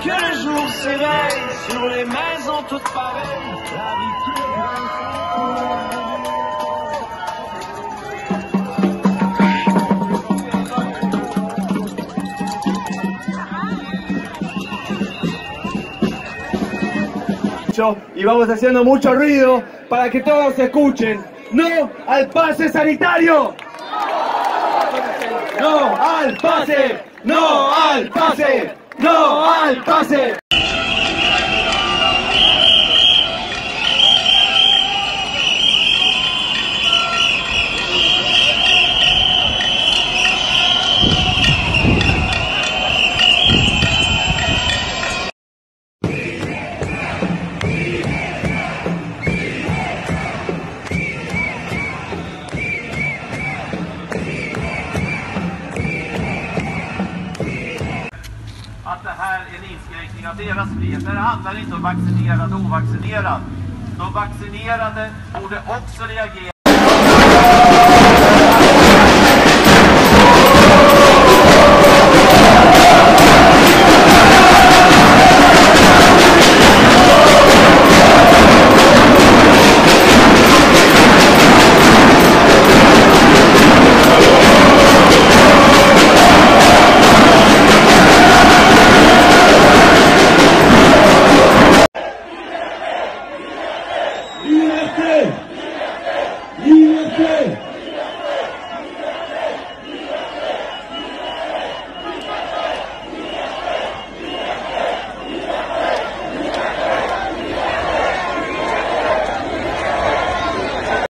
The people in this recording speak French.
que le jour s'éveille sur les maisons toutes pareilles. La vie y vamos haciendo mucho ruido para que todos escuchen. ¡No al pase sanitario! ¡No al pase! ¡No al pase! ¡No al pase! Att det här är en inskränkning av deras frihet. Det handlar inte om vaccinerad och ovaccinerad. De vaccinerade borde också reagera. Liberté!